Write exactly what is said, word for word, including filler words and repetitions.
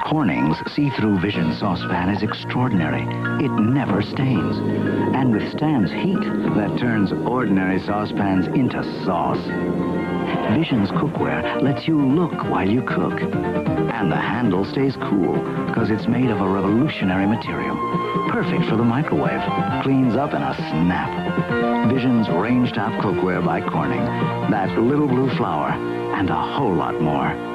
Corning's see-through Vision saucepan is extraordinary. It never stains and withstands heat that turns ordinary saucepans into sauce. Vision's cookware lets you look while you cook. And the handle stays cool because it's made of a revolutionary material. Perfect for the microwave. Cleans up in a snap. Vision's range-top cookware by Corning. That little blue flower and a whole lot more.